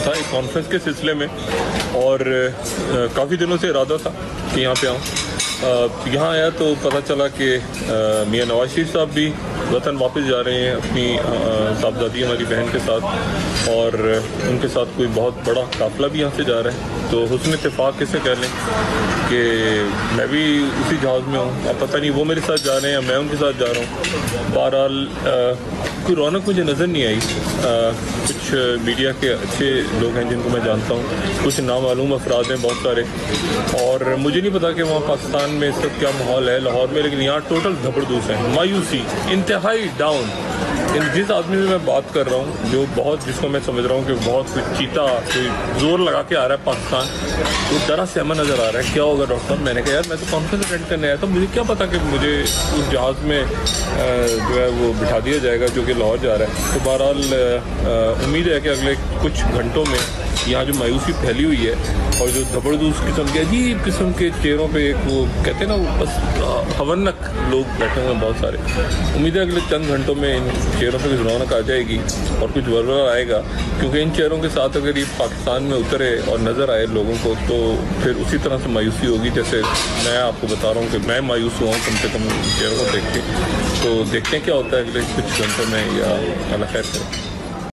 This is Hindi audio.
था एक कॉन्फ्रेंस के सिलसिले में, और काफ़ी दिनों से इरादा था कि यहाँ पे आऊँ। यहाँ आया तो पता चला कि मियाँ नवाज शरीफ साहब भी वतन वापस जा रहे हैं अपनी साहबजादी हमारी बहन के साथ, और उनके साथ कोई बहुत बड़ा काफ़िला भी यहाँ से जा रहा है। तो हुस्न इत्तेफाक किसे कह लें कि मैं भी उसी जहाज़ में हूँ। अब पता नहीं वो मेरे साथ जा रहे हैं या मैं उनके साथ जा रहा हूँ। बहरहाल कोई रौनक मुझे नज़र नहीं आई। कुछ मीडिया के अच्छे लोग हैं जिनको मैं जानता हूँ, कुछ नामालूम अफराद हैं बहुत सारे, और मुझे नहीं पता कि वहाँ पाकिस्तान में इस वक्त क्या माहौल है लाहौर में, लेकिन यहाँ टोटल धबरदूस है, मायूसी, इंतहाई डाउन। जिस आदमी से मैं बात कर रहा हूँ, जो बहुत, जिसको मैं समझ रहा हूँ कि बहुत कुछ चीता, कोई जोर लगा के आ रहा है पाकिस्तान, तो डरा सहमा नज़र आ रहा है। क्या होगा डॉक्टर साहब? मैंने कहा यार मैं तो कॉन्फ्रेंस अटेंड करने आया था, मुझे क्या पता कि मुझे उस जहाज़ में जो है वो बिठा दिया जाएगा जो कि लाहौर जा रहा है। तो बहरहाल उम्मीद है कि अगले कुछ घंटों में यहाँ जो मायूसी फैली हुई है और जो ज़बरदस्त किस्म के अजीब किस्म के चेहरों पे एक वो कहते हैं ना, वो बस हवनक लोग बैठे हुए हैं बहुत सारे, उम्मीद है अगले चंद घंटों में इन चेहरों पे कुछ रौनक आ जाएगी और कुछ वरवरा आएगा। क्योंकि इन चेहरों के साथ अगर ये पाकिस्तान में उतरे और नज़र आए लोगों को, तो फिर उसी तरह से मायूसी होगी जैसे मैं आपको बता रहा हूँ कि मैं मायूस हुआ हूँ कम से कम चेहरों को देख के। तो देखते हैं क्या होता है अगले कुछ घंटों में, या अल्लाह खैर करे।